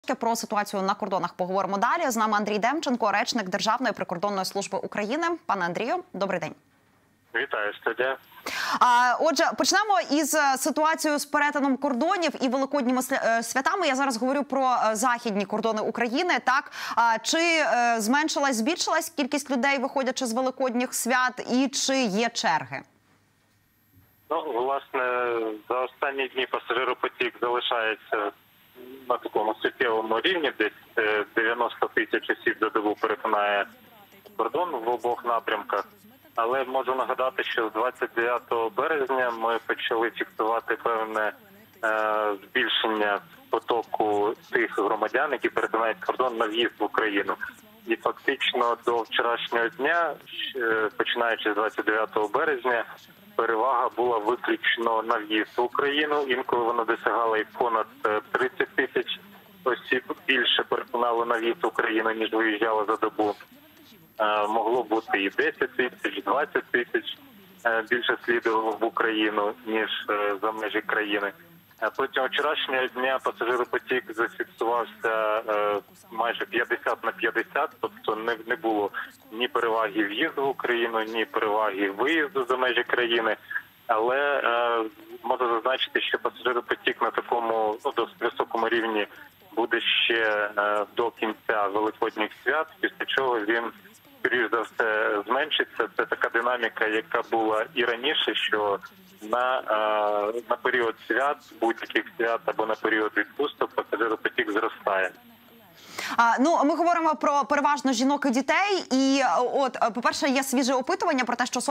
Про ситуацію на кордонах поговоримо далі. З нами Андрій Демченко, речник Державної прикордонної служби України. Пане Андрію, добрий день. Вітаю, студія. Отже, почнемо із ситуацією з перетином кордонів і великодніми святами. Я зараз говорю про західні кордони України. Так, чи зменшилась, збільшилась кількість людей, виходячи з великодніх свят, і чи є черги? Ну, власне, за останні дні пасажиропотік залишається на такому суттєвому рівні, десь 90 тисяч осіб за добу перетинає кордон в обох напрямках. Але можу нагадати, що з 29 березня ми почали фіксувати певне збільшення потоку тих громадян, які перетинають кордон на в'їзд в Україну. І фактично до вчорашнього дня, починаючи з 29 березня, перевага була виключно на в'їзд в Україну. Інколи вона досягала і понад 30 тисяч осіб більше перетинало на в'їзд в Україну, ніж виїжджало за добу. Могло бути і 10 тисяч, 20 тисяч більше слідувало в Україну, ніж за межі країни. Протягом вчорашнього дня пасажиропотік зафіксувався майже 50 на 50, тобто не було ні переваги в'їзду в Україну, ні переваги виїзду за межі країни. Але можу зазначити, що пасажиропотік на такому досить високому рівні буде ще до кінця великодніх свят, після чого він, скоріш за все, зменшиться. Це така динаміка, яка була і раніше, що на період свят, будь-яких свят або на період відпусток пасажиропотік зростає. Ну, ми говоримо про переважно жінок і дітей. І от, по-перше, є свіже опитування про те, що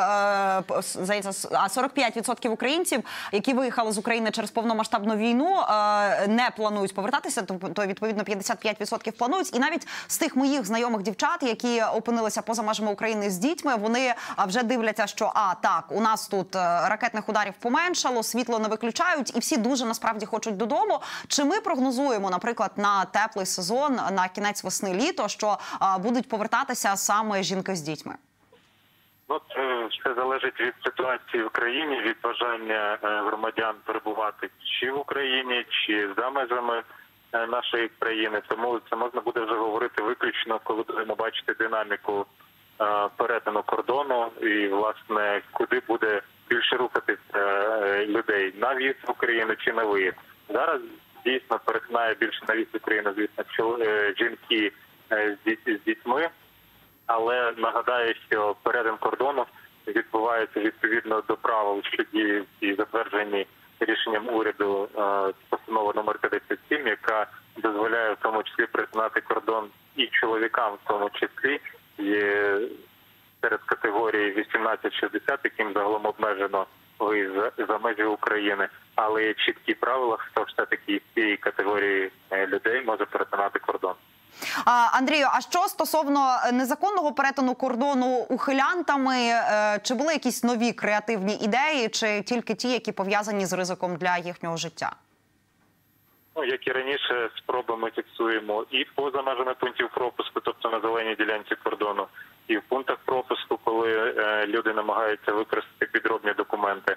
45% українців, які виїхали з України через повномасштабну війну, не планують повертатися, то відповідно 55% планують. І навіть з тих моїх знайомих дівчат, які опинилися поза межами України з дітьми, вони вже дивляться, що так, у нас тут ракетних ударів поменшало, світло не виключають, і всі дуже насправді хочуть додому. Чи ми прогнозуємо, наприклад, на теплий сезон, на кінець весни-літо, що будуть повертатися саме жінки з дітьми? Ну, це залежить від ситуації в країні, від бажання громадян перебувати чи в Україні, чи за межами нашої країни. Тому це можна буде вже говорити виключно, коли будемо бачити динаміку перетину кордону і, власне, куди буде більше рухатися людей, на в'їзд в Україну чи на виїзд. Зараз дійсно перетинає більше на в'їзд в Україну, звісно, жінки з дітьми. Але нагадаю, що перетин кордону відбувається відповідно до правил, що діють і затверджені рішенням уряду постанова номер 57, яка дозволяє в тому числі перетинати кордон і чоловікам, в тому числі, є серед категорії 18-60, яким загалом обмежено виїзд за межі України. Але є чіткі правила, хто все-таки з цієї категорії людей може перетинати кордон. Андрію, а що стосовно незаконного перетину кордону ухилянтами, чи були якісь нові креативні ідеї, чи тільки ті, які пов'язані з ризиком для їхнього життя? Ну, як і раніше, спроби ми фіксуємо і поза межами пунктів пропуску, тобто на зеленій ділянці кордону, і в пунктах пропуску, коли люди намагаються використати підробні документи.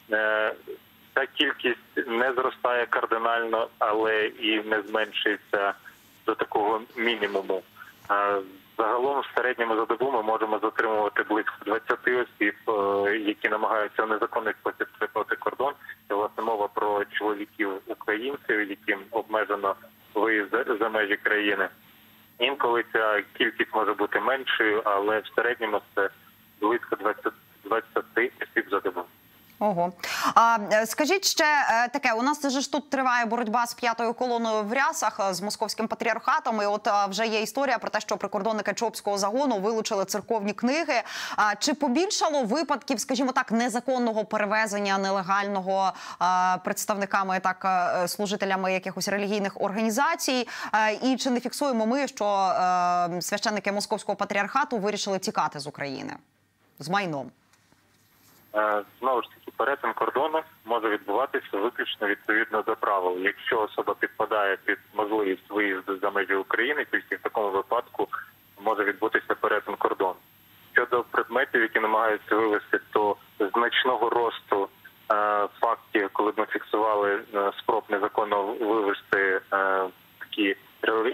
Ця кількість не зростає кардинально, але і не зменшується до такого мінімуму. Загалом в середньому за добу ми можемо затримувати близько 20 осіб, які намагаються в незаконний спосіб перетнути кордон. Це, власне, мова про чоловіків-українців, яким обмежено виїзд за межі країни. Інколи ця кількість може бути меншою, але в середньому це близько 20 осіб за добу. Ого. Скажіть ще таке, у нас ж тут триває боротьба з п'ятою колоною в рясах, з московським патріархатом, і от вже є історія про те, що прикордонники Чопського загону вилучили церковні книги. Чи побільшало випадків, скажімо так, незаконного перевезення, нелегального представниками, так, служителями якихось релігійних організацій? І чи не фіксуємо ми, що священники московського патріархату вирішили тікати з України з майном? Знову ж таки, перетин кордону може відбуватися виключно відповідно до правил. Якщо особа підпадає під можливість виїзду за межі України, тільки в такому випадку може відбутися перетин кордону. Щодо предметів, які намагаються вивезти, то значного росту фактів, коли ми фіксували спроб незаконно вивезти такі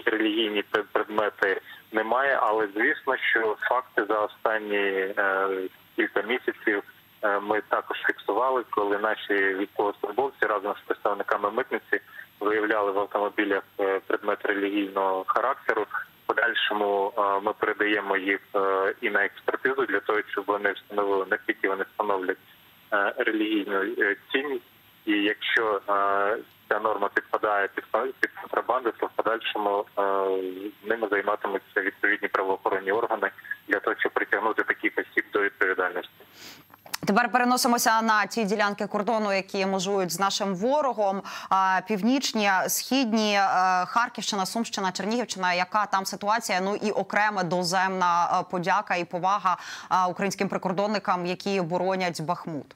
релігійні предмети немає, але звісно, що факти за останні кілька місяців ми також фіксували, коли наші військовослужбовці разом з представниками митниці виявляли в автомобілях предмет релігійного характеру. В подальшому ми передаємо їх і на експертизу для того, щоб вони встановили, наскільки вони становлять релігійну цінність. І якщо ця норма підпадає під контрабанду, то в подальшому ними займатимуться відповідні правоохоронні органи для того, щоб притягнути таких осіб до відповідальності. Тепер переносимося на ті ділянки кордону, які межують з нашим ворогом. Північні, східні, Харківщина, Сумщина, Чернігівщина. Яка там ситуація? Ну і окрема доземна подяка і повага українським прикордонникам, які боронять Бахмут.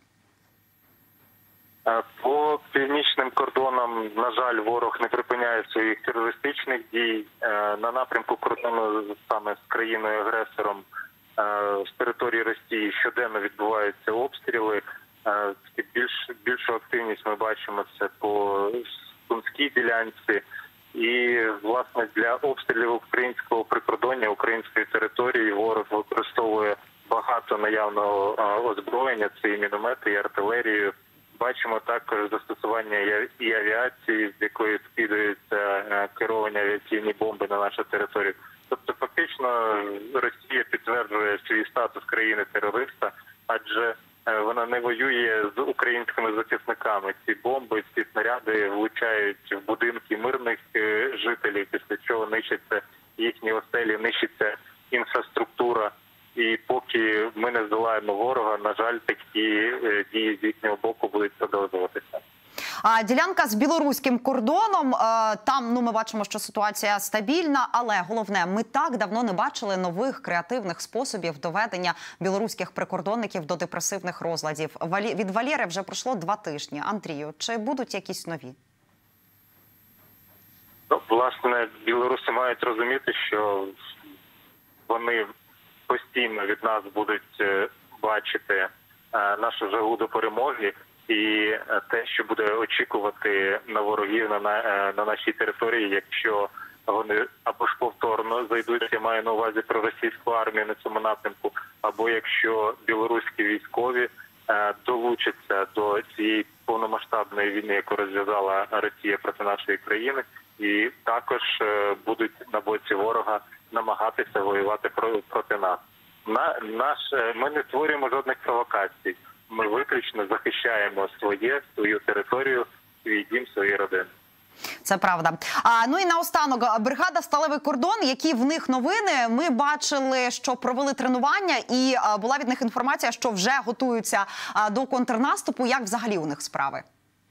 По північним кордонам, на жаль, ворог не припиняє своїх терористичних дій. На напрямку кордону саме з країною-агресором з території Росії щоденно відбуваються обстріли. Більшу активність ми бачимо це по Сумській ділянці. І, власне, для обстрілів українського прикордоння, української території ворог використовує багато наявного озброєння, це і міномети, і артилерію. Бачимо також застосування і авіації, з якої скидаються керовані авіаційні бомби на нашу територію. Тобто, фактично, Росія підтверджує свій статус країни-терориста, адже вона не воює з українськими захисниками. Ці бомби, ці снаряди влучають в будинки мирних жителів, після чого нищаться їхні оселі, нищиться інфраструктура. І поки ми не здолаємо ворога, на жаль, такі дії з їхнього боку будуть продовжуватися. А ділянка з білоруським кордоном, там ми бачимо, що ситуація стабільна, але головне, ми так давно не бачили нових креативних способів доведення білоруських прикордонників до депресивних розладів. Від Валєри вже пройшло 2 тижні. Андрію, чи будуть якісь нові? Ну, власне, білоруси мають розуміти, що вони постійно від нас будуть бачити нашу жагу до перемоги і те, що буде очікувати на ворогів на нашій території, якщо вони або ж повторно зайдуть, я маю на увазі про російську армію на цьому напрямку, або якщо білоруські військові долучаться до цієї повномасштабної війни, яку розв'язала Росія проти нашої країни, і також будуть на боці ворога намагатися воювати проти нас. Ми не створюємо жодних провокацій. Ми виключно захищаємо свою територію, свій дім, свої родини. Це правда. Ну і наостанок, бригада «Сталевий кордон», які в них новини? Ми бачили, що провели тренування і була від них інформація, що вже готуються до контрнаступу. Як взагалі у них справи?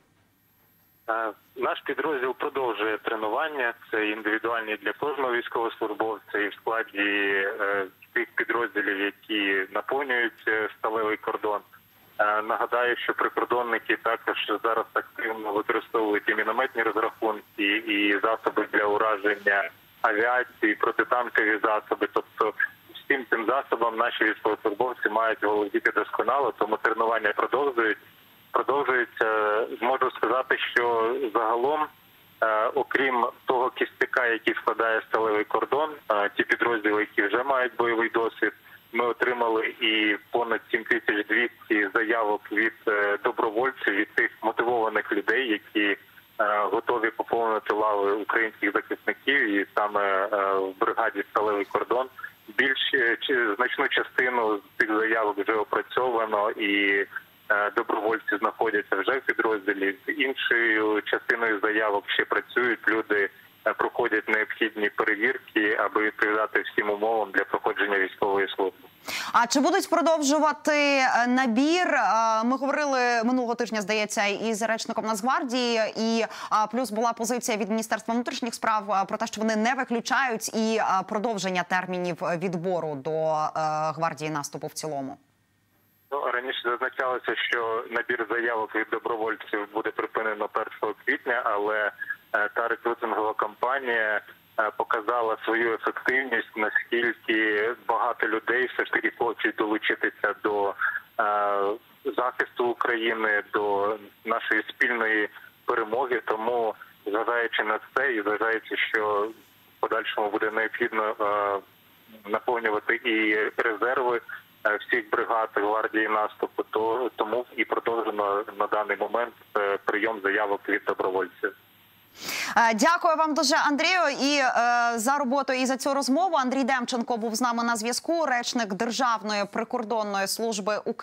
Наш підрозділ продовжує тренування. Це індивідуальні для кожного військовослужбовця і в складі тих підрозділів, які наповнюють «Сталевий кордон». Нагадаю, що прикордонники також зараз активно використовують і мінометні розрахунки, і засоби для ураження авіації, протитанкові засоби. Тобто всім цим засобам наші військовослужбовці мають володіти досконало, тому тренування продовжується. Можу сказати, що загалом, окрім того кістяка, який складає «Сталевий кордон», ті підрозділи, які вже мають бойовий досвід, ми отримали і понад 7200 заявок від добровольців, від тих мотивованих людей, які готові поповнити лави українських захисників. І саме в бригаді «Сталевий кордон» значну частину з цих заявок вже опрацьовано, і добровольці знаходяться вже в підрозділі. З іншою частиною заявок ще працюють люди, проходять необхідні перевірки, аби відповідати всім умовам для проходження військової служби. А чи будуть продовжувати набір? Ми говорили минулого тижня, здається, із речником Нацгвардії, і плюс була позиція від Міністерства внутрішніх справ про те, що вони не виключають і продовження термінів відбору до гвардії наступу в цілому. Раніше зазначалося, що набір заявок від добровольців буде припинено 1 квітня, але та рекрутингова кампанія показала свою ефективність, наскільки багато людей все ж таки хочуть долучитися до захисту України, до нашої спільної перемоги. Тому, зважаючи на це і зважаючи, що подальшому буде необхідно наповнювати і резерви всіх бригад гвардії наступу, тому і продовжено на даний момент прийом заявок від добровольців. Дякую вам дуже, Андрію, і за роботу, і за цю розмову. Андрій Демченко був з нами на зв'язку, речник Державної прикордонної служби України.